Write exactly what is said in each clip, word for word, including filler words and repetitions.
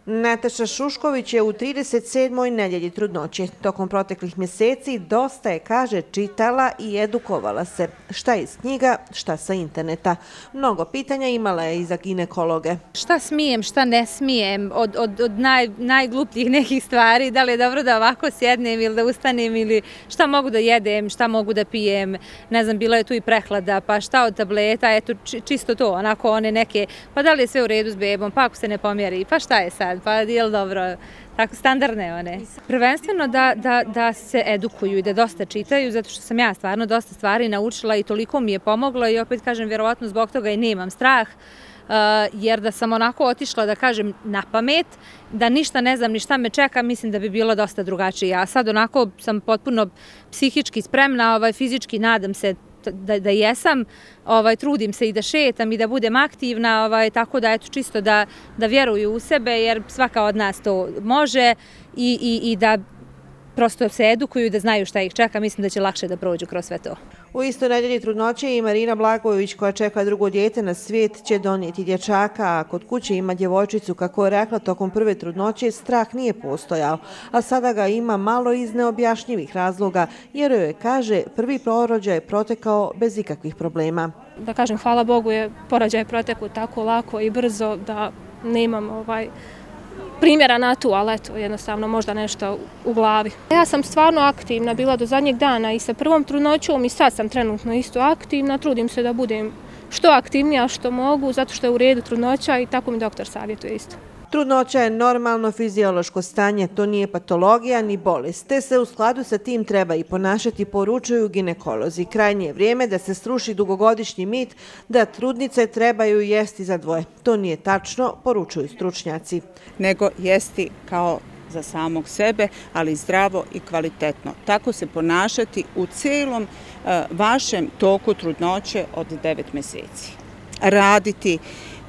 Nataša Šušković je u trideset sedmoj nedjelji trudnoće. Tokom proteklih mjeseci dosta je, kaže, čitala i edukovala se. Šta iz knjiga, šta sa interneta. Mnogo pitanja imala je i za ginekologe. Šta smijem, šta ne smijem, od, od, od naj, najglupljih nekih stvari, da li je dobro da ovako sjednem ili da ustanem ili šta mogu da jedem, šta mogu da pijem, ne znam, bila je tu i prehlada, pa šta od tableta, eto čisto to, onako one neke, pa da li je sve u redu s bebom, pa ako se ne pomjeri, pa šta je sad? Pa je li dobro, tako standardne one. Prvenstveno da, da, da se edukuju i da dosta čitaju, zato što sam ja stvarno dosta stvari naučila i toliko mi je pomoglo i opet kažem, vjerovatno zbog toga i nemam strah, uh, jer da sam onako otišla, da kažem, na pamet, da ništa ne znam ni šta me čeka, mislim da bi bilo dosta drugačije. Ja sad onako sam potpuno psihički spremna, ovaj, fizički nadam se Da, da jesam, ovaj, trudim se i da šetam i da budem aktivna, ovaj, tako da eto čisto da, da vjeruju u sebe jer svaka od nas to može i, i, i da prosto se edukuju i da znaju šta ih čeka, mislim da će lakše da prođu kroz sve to. U istoj nedjelji trudnoće i Marina Blagojević, koja čeka drugo dijete na svijet, će donijeti dječaka, a kod kuće ima djevojčicu. Kako je rekla, tokom prve trudnoće strah nije postojao, a sada ga ima malo iz neobjašnjivih razloga, jer joj je, kaže, prvi porođaj protekao bez ikakvih problema. Da kažem, hvala Bogu je porođaj protekao tako lako i brzo da nemam ovaj primjera na tu, ali eto, jednostavno možda nešto u glavi. Ja sam stvarno aktivna bila do zadnjeg dana i sa prvom trudnoćom i sad sam trenutno isto aktivna. Trudim se da budem što aktivnija što mogu, zato što je u redu trudnoća i tako mi doktor savjetuje isto. Trudnoća je normalno fiziološko stanje, to nije patologija ni bolest, te se u skladu sa tim treba i ponašati, poručuju ginekolozi. Krajnje je vrijeme da se sruši dugogodišnji mit da trudnice trebaju jesti za dvoje. To nije tačno, poručuju stručnjaci. Nego jesti kao za samog sebe, ali zdravo i kvalitetno. Tako se ponašati u cijelom uh, vašem toku trudnoće od devet mjeseci. Raditi,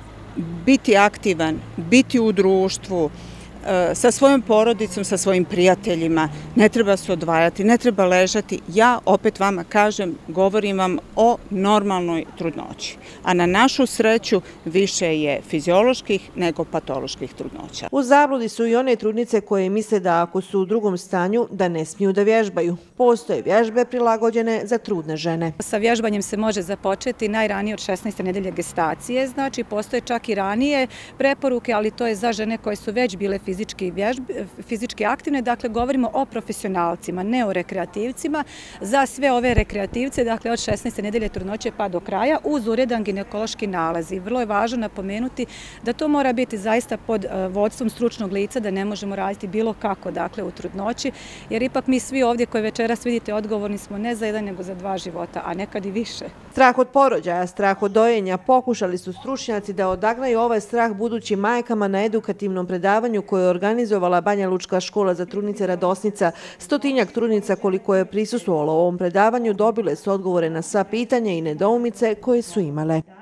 biti aktivan, biti u društvu, sa svojom porodicom, sa svojim prijateljima, ne treba se odvajati, ne treba ležati. Ja opet vama kažem, govorim vam o normalnoj trudnoći. A na našu sreću više je fizioloških nego patoloških trudnoća. U zabludi su i one trudnice koje misle da ako su u drugom stanju da ne smiju da vježbaju. Postoje vježbe prilagođene za trudne žene. Sa vježbanjem se može započeti najranije od šesnaeste nedelje gestacije, znači postoje čak i ranije preporuke, ali to je za žene koje su već bile Fizički, vježbe, fizički aktivne, dakle govorimo o profesionalcima, ne o rekreativcima. Za sve ove rekreativce, dakle od šesnaeste nedelje trudnoće pa do kraja, uz uredan ginekološki nalaz. I vrlo je važno napomenuti da to mora biti zaista pod vodstvom stručnog lica, da ne možemo raditi bilo kako, dakle u trudnoći, jer ipak mi svi ovdje koji večeras vidite odgovorni smo ne za jedan nego za dva života, a nekad i više. Strah od porođaja, strah od dojenja, pokušali su stručnjaci da odagnaju ovaj strah budućim majkama na edukativnom predavanju koje je organizovala Banja Lučka škola za trudnice Radosnica. Stotinjak trudnica koliko je prisustvovalo ovom predavanju dobile su odgovore na sva pitanja i nedoumice koje su imale.